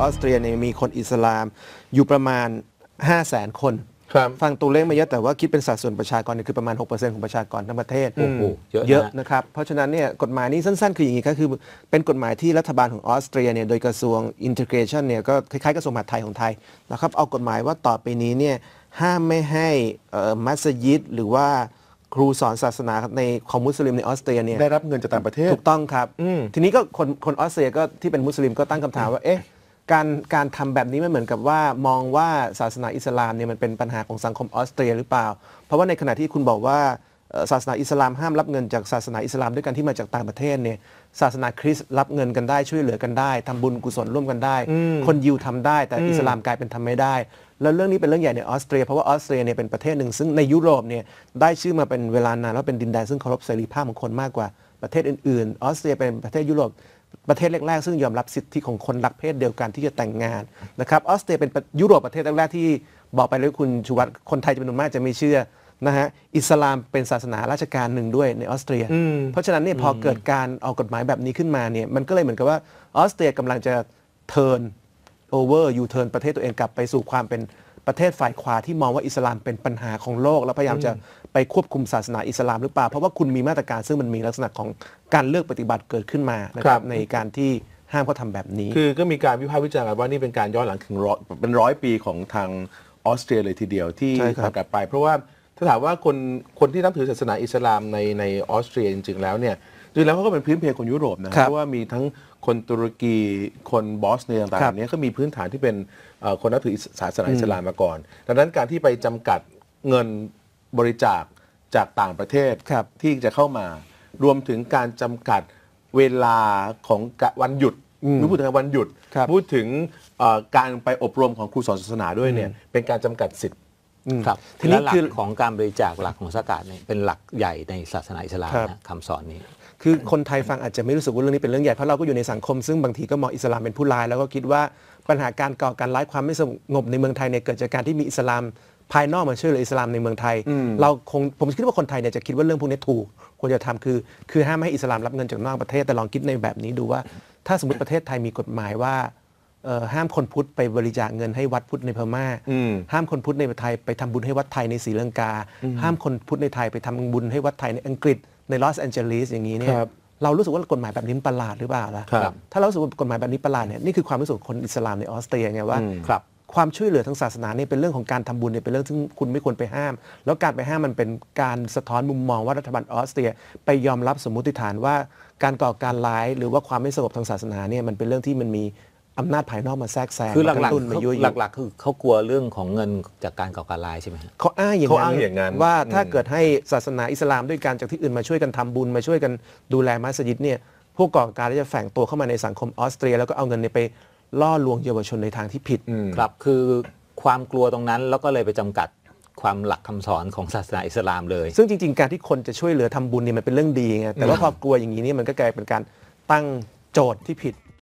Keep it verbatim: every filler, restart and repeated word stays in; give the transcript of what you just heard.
อสเตรียเนี่ยมีคนอิสลามอยู่ประมาณ ห้าแสน คนฟังตัวเลขไม่เยอะแต่ว่าคิดเป็นสัดส่วนประชากรเนี่ยคือประมาณ หกเปอร์เซ็นต์ ของประชากรทั้งประเทศโอ้โหเยอะนะครับเพราะฉะนั้นเนี่ยกฎหมายนี้สั้นๆคืออย่างนี้ก็คือเป็นกฎหมายที่รัฐบาลของออสเตรียเนี่ยโดยกระทรวง Integration เนี่ยก็คล้ายๆกระทรวงมหาดไทยของไทยนะครับเอากฎหมายว่าต่อไปนี้เนี่ยห้ามไม่ให้มัสยิดหรือว่าครูสอนศาสนาในของมุสลิมในออสเตรียเนี่ยได้รับเงินจากต่างประเทศถูกต้องครับทีนี้ก็คนคนออสเตรียก็ที่เป็นมุสลิมก็ตั้งคำถามว่าเอ๊ะการการทำแบบนี้มันเหมือนกับว่ามองว่าศาสนาอิสลามเนี่ยมันเป็นปัญหาของสังคมออสเตรียหรือเปล่าเพราะว่าในขณะที่คุณบอกว่าศาสนาอิสลามห้ามรับเงินจากศาสนาอิสลามด้วยกันที่มาจากต่างประเทศเนี่ยศาสนาคริสต์รับเงินกันได้ช่วยเหลือกันได้ทำบุญกุศลร่วมกันได้คนยิวทำได้แต่อิสลามกลายเป็นทำไม่ได้แล้วเรื่องนี้เป็นเรื่องใหญ่ในออสเตรียเพราะว่าออสเตรียเนี่ยเป็นประเทศหนึ่งซึ่งในยุโรปเนี่ยได้ชื่อมาเป็นเวลานานแล้วเป็นดินแดนซึ่งเคารพเสรีภาพของคนมากกว่าประเทศอื่นๆออสเตรียเป็นประเทศยุโรปประเทศแรกๆซึ่งยอมรับสิทธิของคนรักเพศเดียวกันที่จะแต่งงานนะครับออสเตรียเป็นยุโรปประเทศแรกๆที่บอกไปเลยคุณชูวัฒน์คนไทยจะเป็นคนมากจะไม่เชื่อนะฮะอิสลามเป็นศาสนาราชการหนึ่งด้วยในออสเตรียเพราะฉะนั้นเนี่ยพอเกิดการเอากฎหมายแบบนี้ขึ้นมาเนี่ยมันก็เลยเหมือนกับว่าออสเตรียกำลังจะเทิร์นโอเวอร์ยูเทิร์นประเทศตัวเองกลับไปสู่ความเป็นประเทศฝ่ายขวาที่มองว่าอิสลามเป็นปัญหาของโลกแล้วพยายามจะไปควบคุมศาสนาอิสลามหรือเปล่าเพราะว่าคุณมีมาตรการซึ่งมันมีลักษณะของการเลือกปฏิบัติเกิดขึ้นมานะครับในการที่ห้ามเขาทำแบบนี้คือก็มีการวิพากษ์วิจารณ์กันว่านี่เป็นการย้อนหลังถึงร้อยเป็นร้อยปีของทางออสเตรียเลยทีเดียวที่ทำกลับไปเพราะว่าถ้าถามว่าคนคนที่นับถือศาสนาอิสลามในในออสเตรียจริงๆแล้วเนี่ยจริงๆแล้วเขาก็เป็นพื้นเพคนยุโรปนะเพราะว่ามีทั้งคนตุรกีคนบอสเนียต่างๆนี้ก็มีพื้นฐานที่เป็นคนนับถือศาสนาอิสลามมาก่อนดังนั้นการที่ไปจำกัดเงินบริจาคจากต่างประเทศที่จะเข้ามารวมถึงการจำกัดเวลาของวันหยุดพูดถึงวันหยุดพูดถึงการไปอบรมของครูสอนศาสนาด้วยเนี่ยเป็นการจำกัดสิทธิ์ครับทีนี้หลักของการบริจาคหลักของสกาดเนี่ยเป็นหลักใหญ่ในศาสนาอิสลามนะคำสอนนี้คือคนไทยฟังอาจจะไม่รู้สึกว่าเรื่องนี้เป็นเรื่องใหญ่เพราะเราก็อยู่ในสังคมซึ่งบางทีก็มองอิสลามเป็นผู้ร้ายแล้วก็คิดว่าปัญหาการก่อการร้ายความไม่สงบในเมืองไทยเนี่ยเกิดจากการที่มีอิสลามภายนอกมาช่วยเหลืออิสลามในเมืองไทยเราคงผมคิดว่าคนไทยเนี่ยจะคิดว่าเรื่องพวกนี้ถูกควรจะทำคือคือห้ามให้อิสลามรับเงินจากนอกประเทศแต่ลองคิดในแบบนี้ดูว่าถ้าสมมติประเทศไทยมีกฎหมายว่าห้ามคนพุทธไปบริจาคเงินให้วัดพุทธในพม่าห้ามคนพุทธในไทยไปทำบุญให้วัดไทยในศรีลังกาห้ามคนพุทธในไทยไปทำบุญให้วัดไทยในอังกฤษในลอสแอนเจลิสอย่างนี้เนี่ยเรารู้สึกว่ากฎหมายแบบนี้ประหลาดหรือเปล่าล่ะถ้าเรารู้สึกว่ากฎหมายแบบนี้ประหลาดเนี่ยนี่คือความรู้สึกของคนอิสลามในออสเตรียไงว่าความช่วยเหลือทางศาสนาเนี่ยเป็นเรื่องของการทำบุญเนี่ยเป็นเรื่องที่คุณไม่ควรไปห้ามแล้วการไปห้ามมันเป็นการสะท้อนมุมมองว่ารัฐบาลออสเตรียไปยอมรับสมมติฐานว่าการก่อการร้ายหรือว่าความไม่สงบทางศาสนาเนี่ยมันเป็นเรื่องที่มันมีอำนาจภายนอกมาแทรกแซงคือหลักๆหลักๆคือเขากลัวเรื่องของเงินจากการก่อการร้ายใช่ไหมเขาอ้างอย่างนั้นว่าถ้าเกิดให้ศาสนาอิสลามด้วยการจากที่อื่นมาช่วยกันทำบุญมาช่วยกันดูแลมัสยิดเนี่ยพวกก่อการร้ายจะแฝงตัวเข้ามาในสังคมออสเตรียแล้วก็เอาเงินไปล่อลวงเยาวชนในทางที่ผิดครับคือความกลัวตรงนั้นแล้วก็เลยไปจำกัดความหลักคำสอนของศาสนาอิสลามเลยซึ่งจริงๆการที่คนจะช่วยเหลือทำบุญเนี่ยมันเป็นเรื่องดีไงแต่ว่าพอกลัวอย่างนี้นี่มันก็กลายเป็นการตั้งโจทย์ที่ผิด